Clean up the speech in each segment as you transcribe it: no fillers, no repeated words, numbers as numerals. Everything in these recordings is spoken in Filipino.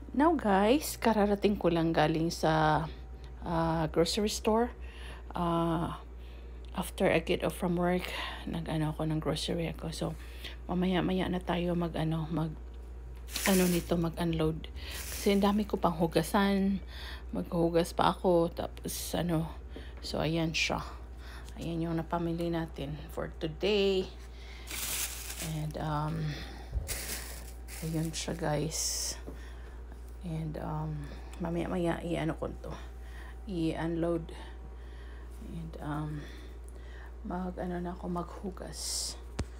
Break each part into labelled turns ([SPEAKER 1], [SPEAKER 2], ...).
[SPEAKER 1] Now guys, kararating ko lang galing sa grocery store. After I get off from work, nag-ano ako ng grocery ako. So, mamaya-maya na tayo mag-unload. Kasi ang dami ko pang hugasan. Maghugas pa ako. Tapos, so, ayan siya. Ayan yung napamili natin for today. And, ayan siya guys. And, mamaya-maya, i-ano ko to. I-unload. And, na ako maghugas.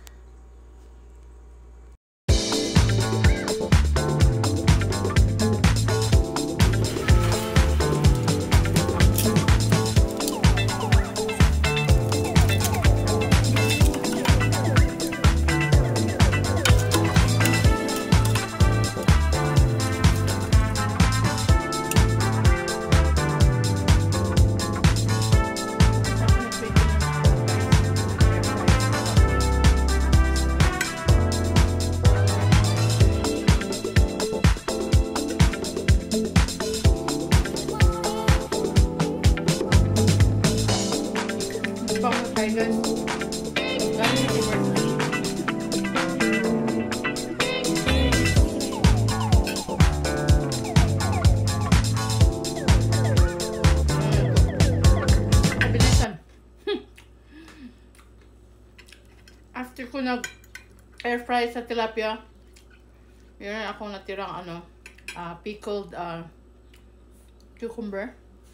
[SPEAKER 1] After ko nag-air fry sa tilapia, yun ako natirang pickled cucumber.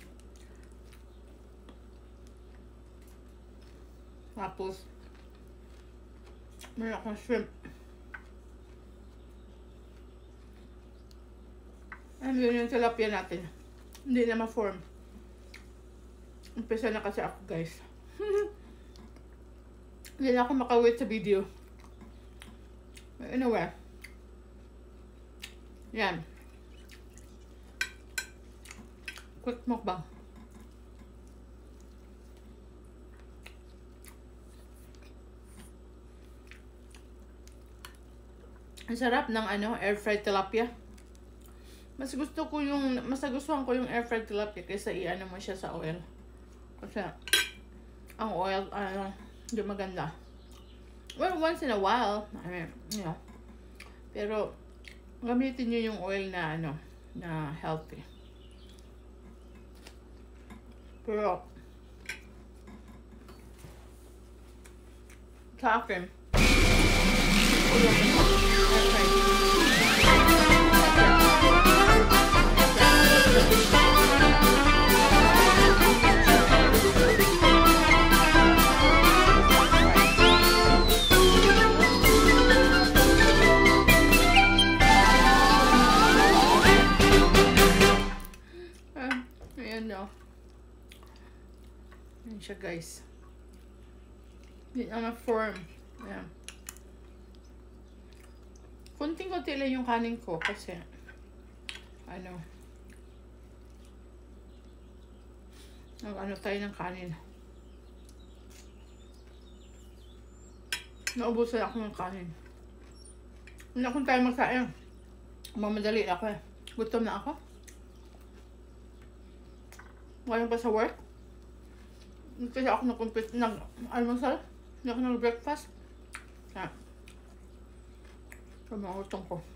[SPEAKER 1] Tapos, meron akong shrimp. And yun yung tilapia natin. Hindi na ma-form. Umpisa na kasi ako guys. Hindi na ako makawait sa video. Anyway. Yan. Quick mukbang. Ang sarap ng air fried tilapia. Mas nagustuhan ko yung air fried tilapia kaysa i-ano mo siya sa oil. Kasi ang oil hindi maganda. Well, once in a while, pero gamitin niyo yung oil na na healthy. Pero sa akin, Ayan siya guys. Hindi na ma-form. Ayan. Kunting-kunti lang yung kanin ko kasi tayo ng kanin. Naubusan ako ng kanin. Hindi akong tayo magkain. Mamadali ako eh. Gutom na ako. Ngayon pa sa work. Kasi ako nag-almusal. Hindi ako nag-breakfast. Kaya, so mga utong ko.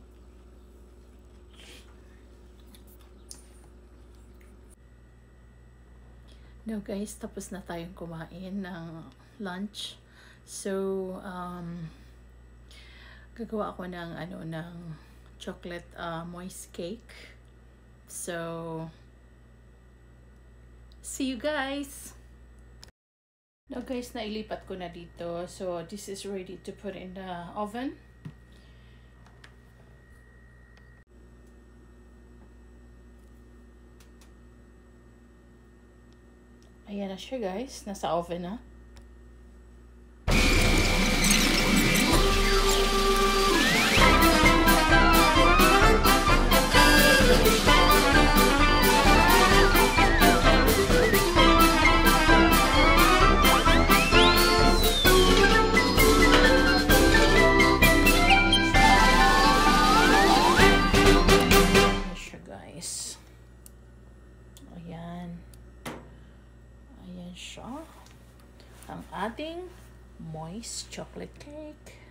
[SPEAKER 1] Now guys, tapos na tayong kumain ng lunch. So, gagawa ako ng ng chocolate moist cake. So, see you guys! Now guys, nailipat ko na dito. So, this is ready to put in the oven. Ayan na siya guys. Nasa oven na. guys. Ayan. Ayan siya. Ang ating moist chocolate cake.